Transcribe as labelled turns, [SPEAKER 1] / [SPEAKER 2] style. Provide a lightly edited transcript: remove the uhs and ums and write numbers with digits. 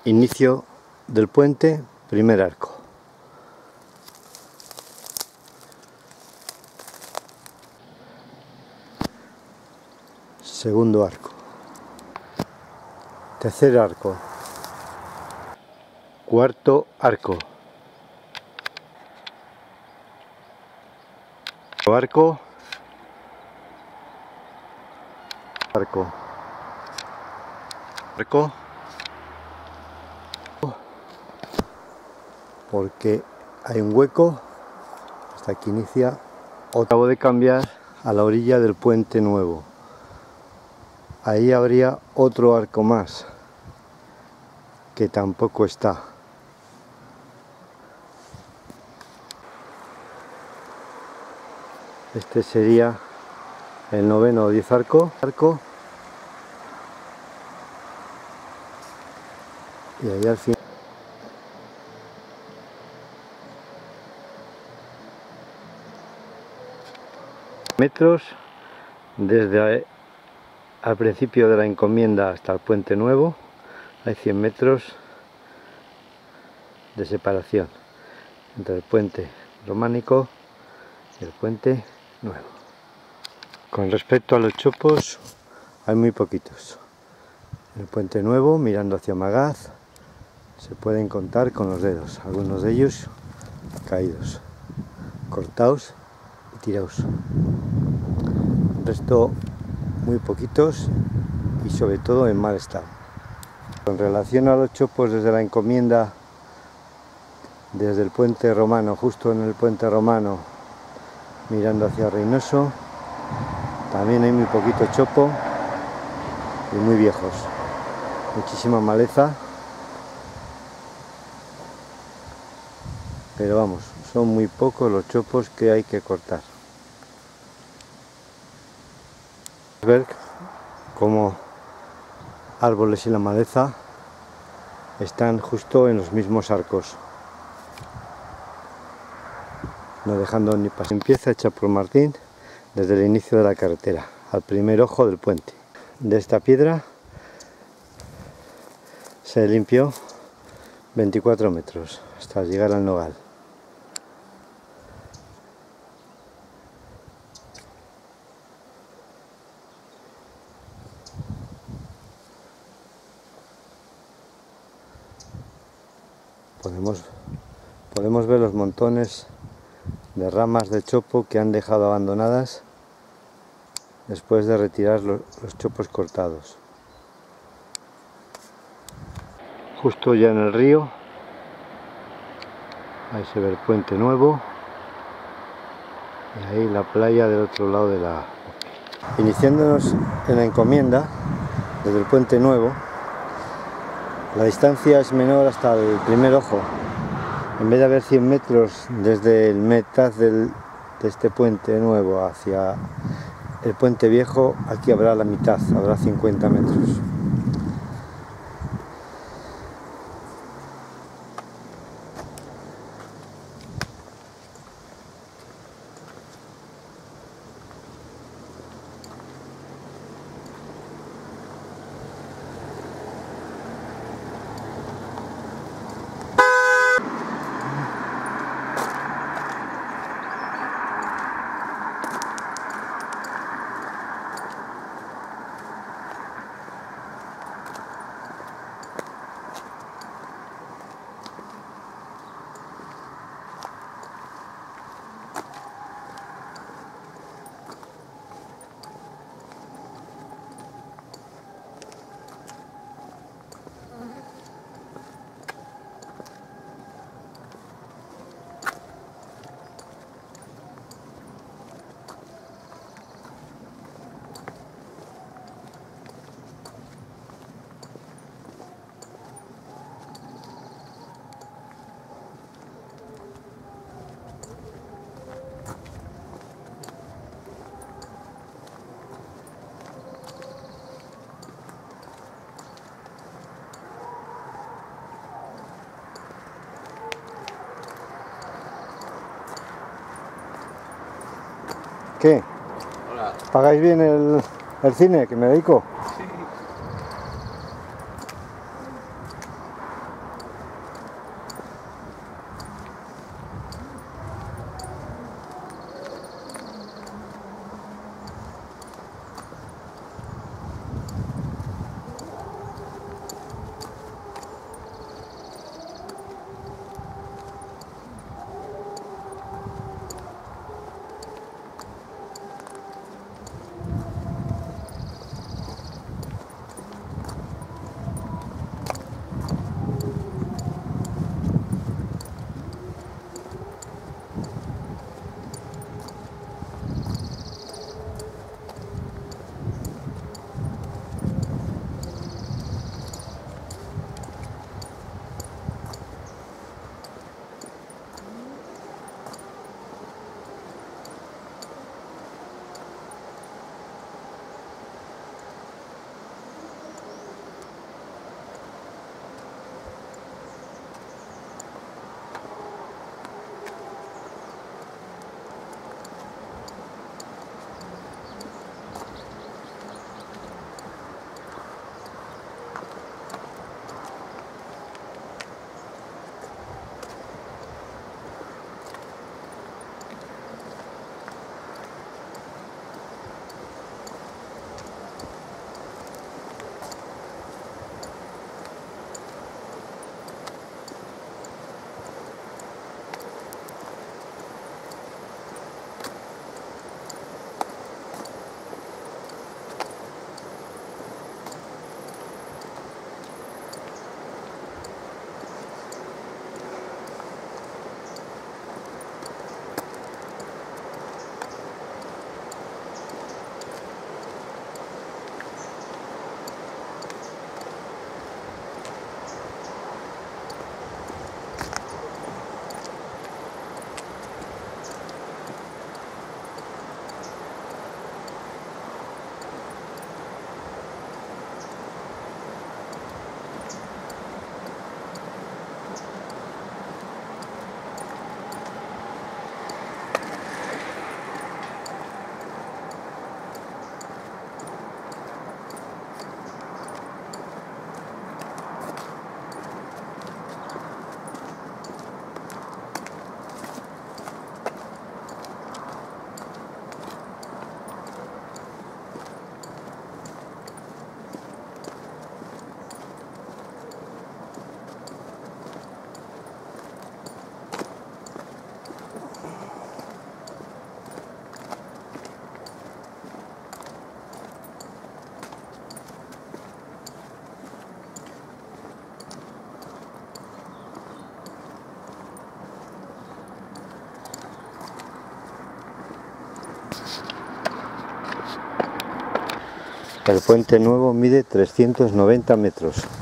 [SPEAKER 1] Inicio del puente, primer arco. Segundo arco. Tercer arco. Cuarto arco. Arco. Arco. Arco. Porque hay un hueco hasta que inicia. Acabo de cambiar a la orilla del puente nuevo. Ahí habría otro arco más que tampoco está. Este sería el noveno o 10 arco. Y ahí al fin. Metros desde al principio de la encomienda hasta el puente nuevo. Hay 100 metros de separación entre el puente románico y el puente nuevo. Con respecto a los chopos, hay muy poquitos. En el puente nuevo, mirando hacia Magaz, se pueden contar con los dedos, algunos de ellos caídos, cortados y tirados. El resto muy poquitos y sobre todo en mal estado. Con relación a los chopos desde la encomienda, desde el puente romano, justo en el puente romano, mirando hacia Reynoso, también hay muy poquito chopo y muy viejos. Muchísima maleza, pero vamos, son muy pocos los chopos que hay que cortar. Ver cómo árboles y la maleza están justo en los mismos arcos, no dejando ni pasar. Empieza hecha por Martín desde el inicio de la carretera, al primer ojo del puente. De esta piedra se limpió 24 metros hasta llegar al nogal. Podemos ver los montones de ramas de chopo que han dejado abandonadas después de retirar los chopos cortados. Justo ya en el río, ahí se ve el puente nuevo y ahí la playa del otro lado de la... Iniciándonos en la encomienda desde el puente nuevo, la distancia es menor hasta el primer ojo. En vez de haber 100 metros desde el mitad de este puente nuevo hacia el puente viejo, aquí habrá la mitad, habrá 50 metros. ¿Qué?
[SPEAKER 2] Hola.
[SPEAKER 1] ¿Pagáis bien el cine que me dedico?
[SPEAKER 2] Sí.
[SPEAKER 1] El puente nuevo mide 390 metros.